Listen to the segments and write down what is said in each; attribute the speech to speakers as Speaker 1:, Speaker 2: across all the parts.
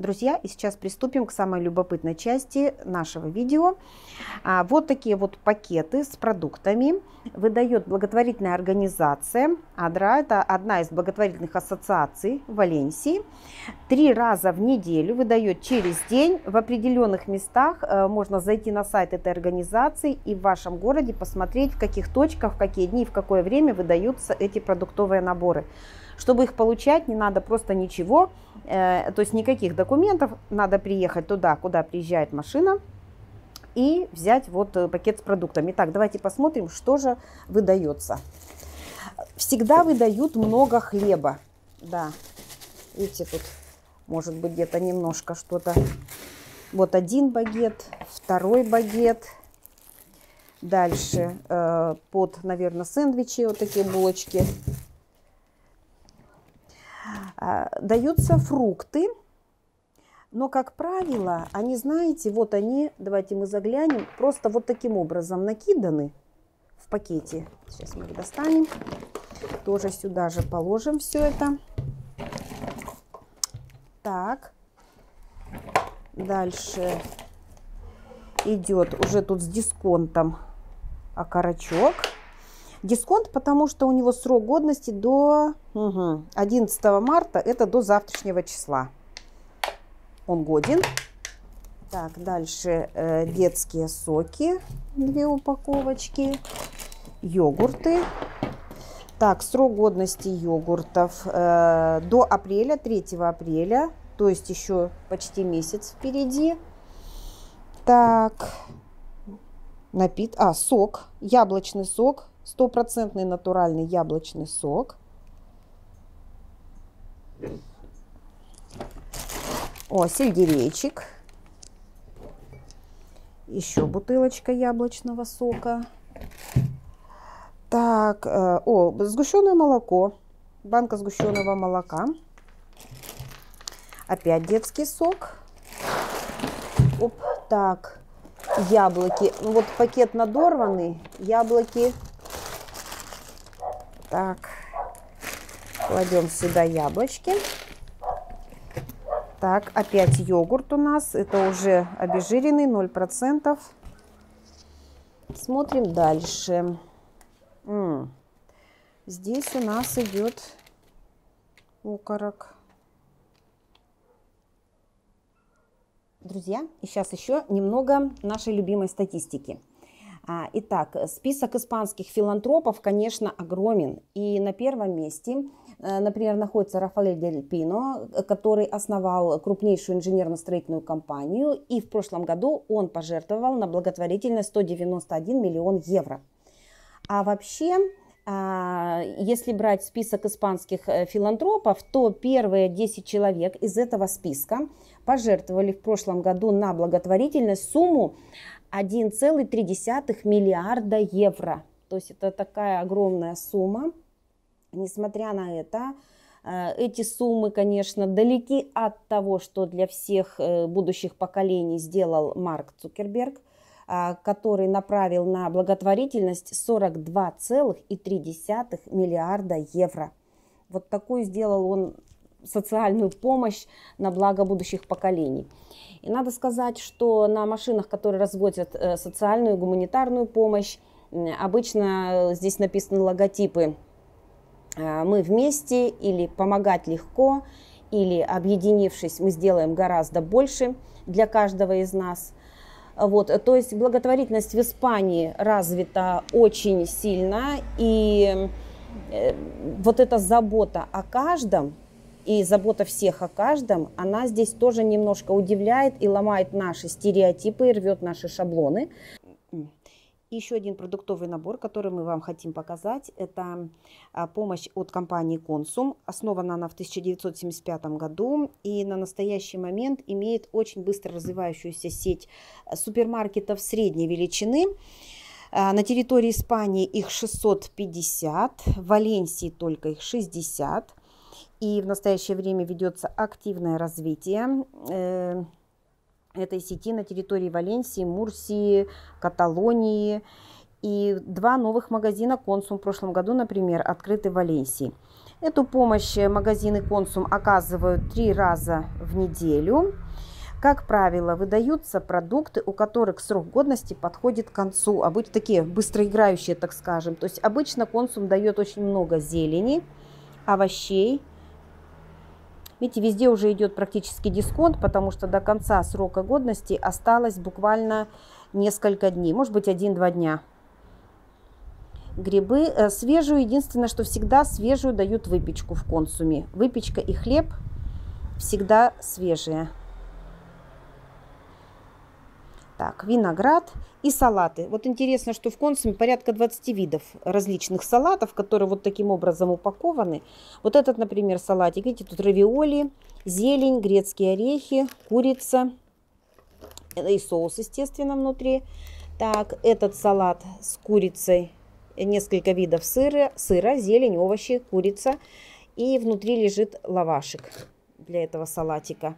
Speaker 1: Друзья, и сейчас приступим к самой любопытной части нашего видео. Вот такие вот пакеты с продуктами выдает благотворительная организация Адра. Это одна из благотворительных ассоциаций в Валенсии. 3 раза в неделю выдает через день. В определенных местах можно зайти на сайт этой организации и в вашем городе посмотреть, в каких точках, в какие дни, в какое время выдаются эти продуктовые наборы. Чтобы их получать, не надо просто ничего, то есть никаких документов, надо приехать туда, куда приезжает машина, и взять вот пакет с продуктами. Итак, давайте посмотрим, что же выдается. Всегда выдают много хлеба. Да, видите, тут может быть где-то немножко что-то. Вот один багет, второй багет. Дальше под, наверное, сэндвичи, вот такие булочки. Даются фрукты, но, как правило, они, знаете, вот они, давайте мы заглянем, просто вот таким образом накиданы в пакете. Сейчас мы их достанем, тоже сюда же положим все это. Так, дальше идет уже тут с дисконтом окорочок. Дисконт, потому что у него срок годности до 11 марта, это до завтрашнего числа. Он годен. Так, дальше детские соки, 2 упаковочки, йогурты. Так, срок годности йогуртов до апреля, 3 апреля, то есть еще почти месяц впереди. Так, сок, яблочный сок. 100% натуральный яблочный сок. О, сельдерейчик. Еще бутылочка яблочного сока. Так, сгущенное молоко. Банка сгущенного молока. Опять детский сок. Оп, так, яблоки. Ну, вот пакет надорванный. Яблоки. Так, кладем сюда яблочки. Так, опять йогурт у нас. Это уже обезжиренный, 0%. Смотрим дальше. Здесь у нас идет окорок. Друзья, и сейчас еще немного нашей любимой статистики. Итак, список испанских филантропов, конечно, огромен. И на первом месте, например, находится Рафаэль Дель Пино, который основал крупнейшую инженерно-строительную компанию. И в прошлом году он пожертвовал на благотворительность 191 миллион евро. А вообще, если брать список испанских филантропов, то первые 10 человек из этого списка пожертвовали в прошлом году на благотворительность сумму 1,3 миллиарда евро. То есть это такая огромная сумма. Несмотря на это, эти суммы, конечно, далеки от того, что для всех будущих поколений сделал Марк Цукерберг, который направил на благотворительность 42,3 миллиарда евро. Вот такую сделал он социальную помощь на благо будущих поколений. И надо сказать, что на машинах, которые развозят социальную, гуманитарную помощь, обычно здесь написаны логотипы «Мы вместе» или «Помогать легко», или «Объединившись, мы сделаем гораздо больше для каждого из нас». Вот, то есть благотворительность в Испании развита очень сильно, и вот эта забота о каждом, и забота всех о каждом, она здесь тоже немножко удивляет и ломает наши стереотипы, и рвет наши шаблоны. Еще один продуктовый набор, который мы вам хотим показать, это помощь от компании Консум. Основана она в 1975 году и на настоящий момент имеет очень быстро развивающуюся сеть супермаркетов средней величины. На территории Испании их 650, в Валенсии только их 60. И в настоящее время ведется активное развитие этой сети на территории Валенсии, Мурсии, Каталонии. И 2 новых магазина Консум в прошлом году, например, открыты в Валенсии. Эту помощь магазины «Консум» оказывают 3 раза в неделю. Как правило, выдаются продукты, у которых срок годности подходит к концу. Обычно такие быстроиграющие, так скажем. То есть обычно «Консум» дает очень много зелени, овощей. Видите, везде уже идет практически дисконт, потому что до конца срока годности осталось буквально несколько дней, может быть 1-2 дня. Грибы свежую, единственное, что всегда свежую дают выпечку в «Консуме». Выпечка и хлеб всегда свежие. Так, виноград и салаты. Вот интересно, что в «Консуме» порядка 20 видов различных салатов, которые вот таким образом упакованы. Вот этот, например, салатик. Видите, тут равиоли, зелень, грецкие орехи, курица и соус, естественно, внутри. Так, этот салат с курицей. Несколько видов сыра, зелень, овощи, курица. И внутри лежит лавашик для этого салатика.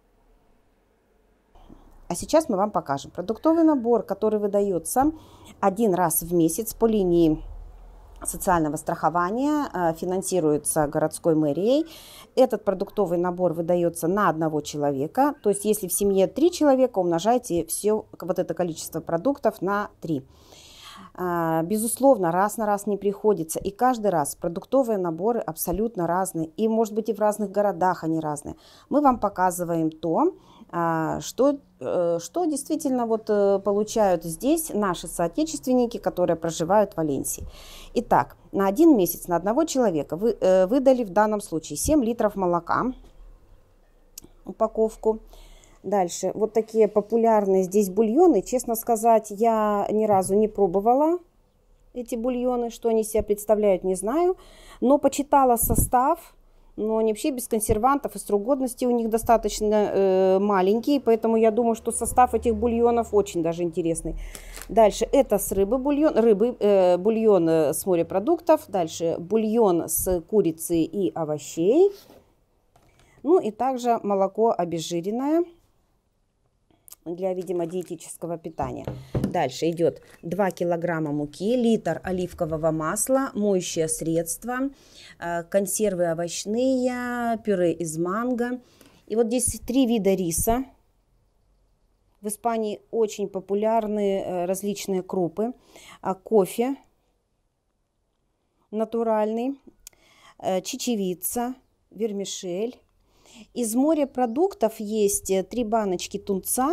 Speaker 1: А сейчас мы вам покажем продуктовый набор, который выдается 1 раз в месяц по линии социального страхования, финансируется городской мэрией. Этот продуктовый набор выдается на 1 человека. То есть если в семье 3 человека, умножайте все вот это количество продуктов на 3. Безусловно, раз на раз не приходится. И каждый раз продуктовые наборы абсолютно разные. И, может быть, и в разных городах они разные. Мы вам показываем то, что действительно вот получают здесь наши соотечественники, которые проживают в Валенсии. Итак, на 1 месяц на 1 человека вы выдали в данном случае 7 литров молока, упаковку. Дальше, вот такие популярные здесь бульоны. Честно сказать, я ни разу не пробовала эти бульоны. Что они себя представляют, не знаю. Но почитала состав. Но они вообще без консервантов, и срок годности у них достаточно маленький. Поэтому я думаю, что состав этих бульонов очень даже интересный. Дальше, это с рыбы бульон. Бульон с морепродуктов. Дальше, бульон с курицы и овощей. Ну и также молоко обезжиренное для, видимо, диетического питания. Дальше идет 2 килограмма муки, литр оливкового масла, моющее средство, консервы овощные, пюре из манго. И вот здесь 3 вида риса. В Испании очень популярны различные крупы. Кофе натуральный, чечевица, вермишель. Из морепродуктов есть 3 баночки тунца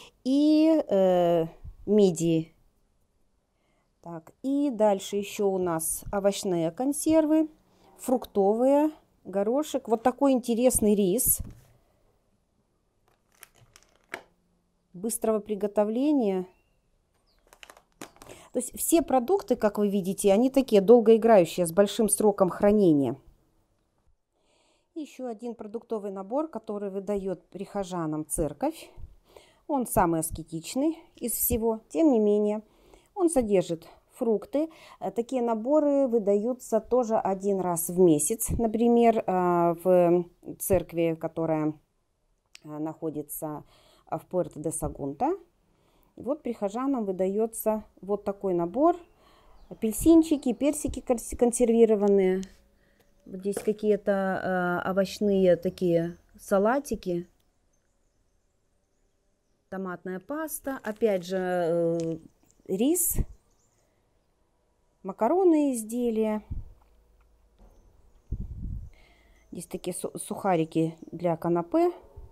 Speaker 1: и мидии. Так, и дальше еще у нас овощные консервы, фруктовые, горошек. Вот такой интересный рис быстрого приготовления. То есть все продукты, как вы видите, они такие долгоиграющие, с большим сроком хранения. Еще один продуктовый набор, который выдает прихожанам церковь. Он самый аскетичный из всего. Тем не менее, он содержит фрукты. Такие наборы выдаются тоже 1 раз в месяц. Например, в церкви, которая находится в Пуэрто-де-Сагунта. Вот прихожанам выдается вот такой набор. Апельсинчики, персики консервированные. Вот здесь какие-то овощные такие салатики. Томатная паста. Опять же рис. Макаронные изделия. Здесь такие сухарики для канапе.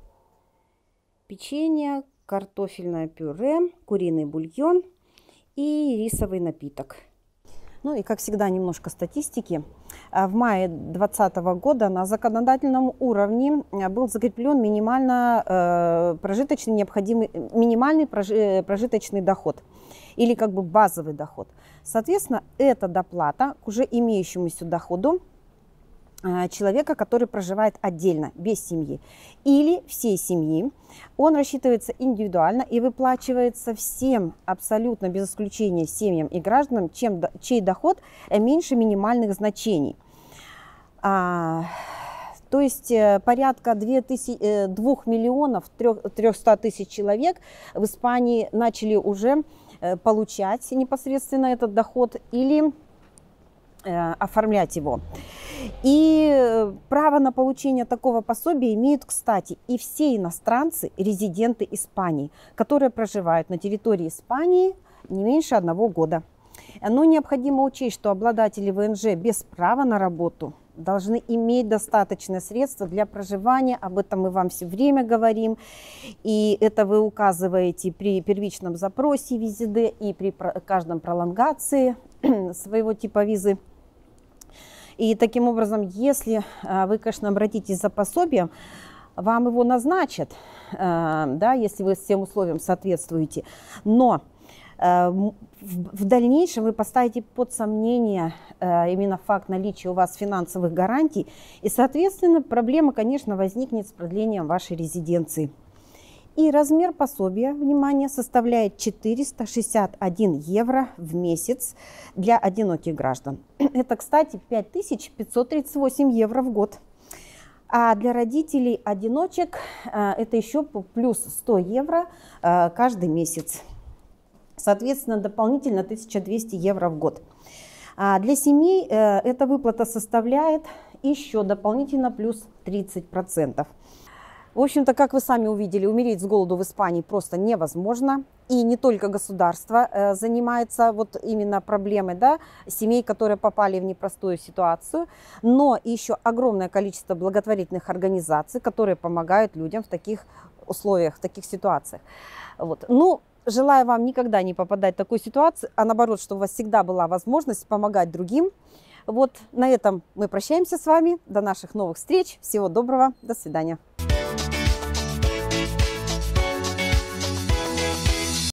Speaker 1: Печенье, картофельное пюре, куриный бульон и рисовый напиток. Ну и, как всегда, немножко статистики. В мае 2020 года на законодательном уровне был закреплен минимальный прожиточный доход или как бы базовый доход. Соответственно, это доплата к уже имеющемуся доходу человека, который проживает отдельно, без семьи, или всей семьи. Он рассчитывается индивидуально и выплачивается всем, абсолютно без исключения, семьям и гражданам, чей доход меньше минимальных значений. То есть порядка 2 миллионов 300 тысяч человек в Испании начали уже получать непосредственно этот доход или оформлять его. И право на получение такого пособия имеют, кстати, и все иностранцы, резиденты Испании, которые проживают на территории Испании не меньше 1 года. Но необходимо учесть, что обладатели ВНЖ без права на работу должны иметь достаточное средства для проживания. Об этом мы вам все время говорим. И это вы указываете при первичном запросе визы Д и при каждом пролонгации своего типа визы. И таким образом, если вы, конечно, обратитесь за пособием, вам его назначат, да, если вы всем условиям соответствуете. Но в дальнейшем вы поставите под сомнение именно факт наличия у вас финансовых гарантий. И, соответственно, проблема, конечно, возникнет с продлением вашей резиденции. И размер пособия, внимание, составляет 461 евро в месяц для одиноких граждан. Это, кстати, 5538 евро в год. А для родителей-одиночек это еще плюс 100 евро каждый месяц. Соответственно, дополнительно 1200 евро в год. А для семей эта выплата составляет еще дополнительно плюс 30%. В общем-то, как вы сами увидели, умереть с голоду в Испании просто невозможно. И не только государство занимается вот именно проблемой, да, семей, которые попали в непростую ситуацию, но еще огромное количество благотворительных организаций, которые помогают людям в таких условиях, в таких ситуациях. Вот. Ну, желаю вам никогда не попадать в такую ситуацию, а наоборот, чтобы у вас всегда была возможность помогать другим. Вот на этом мы прощаемся с вами. До наших новых встреч. Всего доброго. До свидания.